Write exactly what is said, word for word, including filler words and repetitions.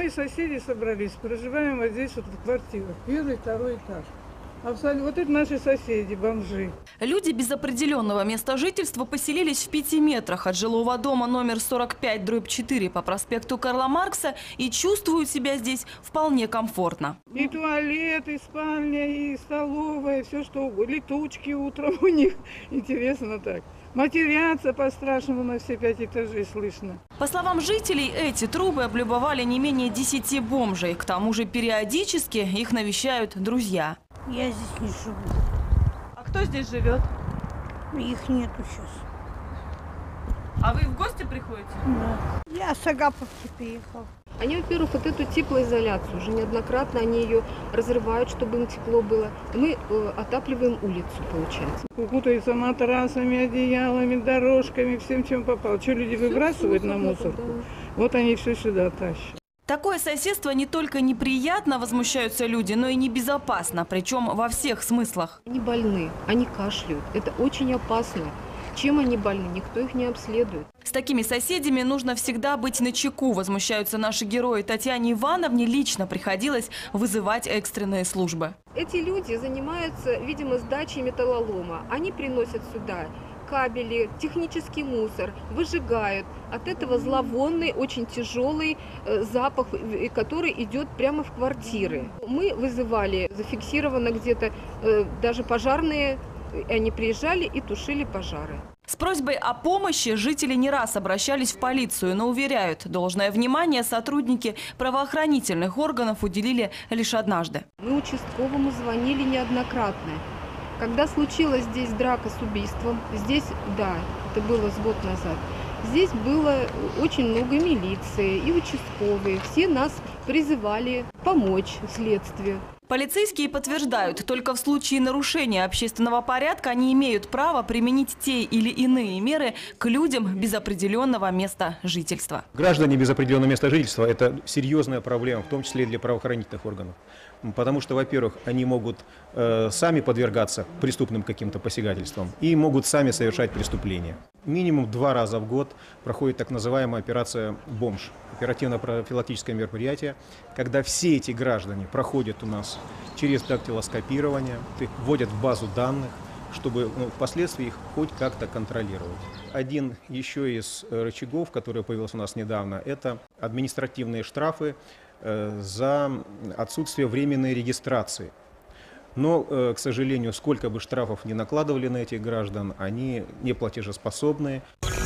мы соседи собрались, проживаем вот здесь вот в квартирах. Первый, второй этаж. Абсолютно. Вот это наши соседи, бомжи. Люди без определенного места жительства поселились в пяти метрах от жилого дома номер сорок пять дробь четыре по проспекту Карла Маркса и чувствуют себя здесь вполне комфортно. И туалет, и спальня, и столовая, все что угодно. Летучки утром у них. Интересно так. Матерятся по-страшному на все пять этажей слышно. По словам жителей, эти трубы облюбовали не менее десяти бомжей. К тому же периодически их навещают друзья. Я здесь не живу. А кто здесь живет? Их нету сейчас. А вы в гости приходите? Да. Я с Агаповки приехал. Они, во-первых, вот эту теплоизоляцию, уже неоднократно они ее разрывают, чтобы им тепло было. Мы э, отапливаем улицу, получается. Укутаются матрасами, одеялами, дорожками, всем, чем попало. Что люди выбрасывают на мусорку, да. Вот они все сюда тащат. Такое соседство не только неприятно, возмущаются люди, но и небезопасно, причем во всех смыслах. Они больны, они кашляют. Это очень опасно. Чем они больны, никто их не обследует. С такими соседями нужно всегда быть начеку, возмущаются наши герои. Татьяне Ивановне лично приходилось вызывать экстренные службы. Эти люди занимаются, видимо, сдачей металлолома. Они приносят сюда кабели, технический мусор, выжигают. От этого зловонный, очень тяжелый э, запах, который идет прямо в квартиры. Мы вызывали, зафиксировано где-то, э, даже пожарные, они приезжали и тушили пожары. С просьбой о помощи жители не раз обращались в полицию, но уверяют, должное внимание сотрудники правоохранительных органов уделили лишь однажды. Мы участковому звонили неоднократно. Когда случилась здесь драка с убийством, здесь, да, это было с год назад, здесь было очень много милиции и участковые. Все нас призывали помочь следствию. Полицейские подтверждают, только в случае нарушения общественного порядка они имеют право применить те или иные меры к людям без определенного места жительства. Граждане без определенного места жительства – это серьезная проблема, в том числе и для правоохранительных органов. Потому что, во-первых, они могут э, сами подвергаться преступным каким-то посягательствам и могут сами совершать преступления. Минимум два раза в год проходит так называемая операция «Бомж», оперативно-профилактическое мероприятие, когда все эти граждане проходят у нас через дактилоскопирование, их вводят в базу данных, чтобы ну, впоследствии их хоть как-то контролировать. Один еще из рычагов, который появился у нас недавно, это административные штрафы э, за отсутствие временной регистрации. Но, э, к сожалению, сколько бы штрафов ни накладывали на этих граждан, они не платежеспособны.